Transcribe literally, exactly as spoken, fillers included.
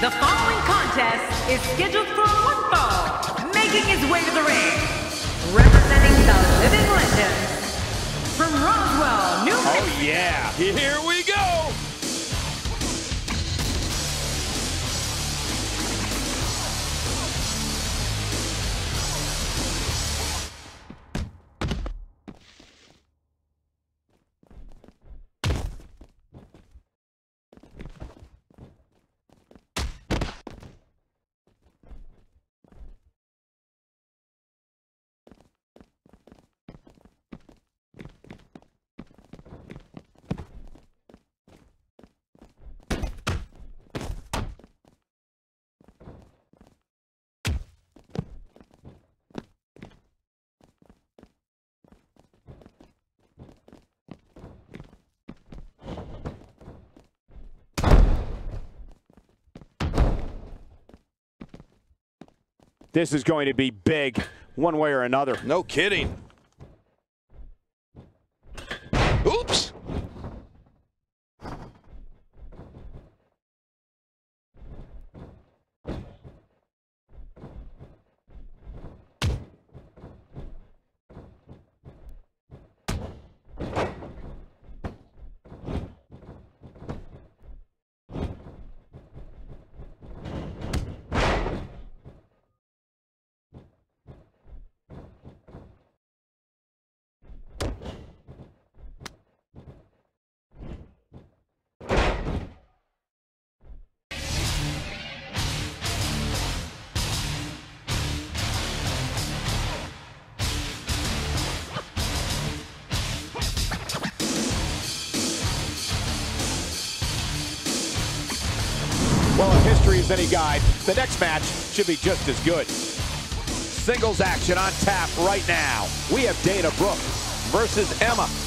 The following contest is scheduled for one fall. Making his way to the ring, representing the Living Legends, from Roswell, New Mexico. Oh yeah, here we go! This is going to be big, one way or another. No kidding. Oops! Well, if history is any guide, the next match should be just as good. Singles action on tap right now. We have Dana Brooke versus Emma.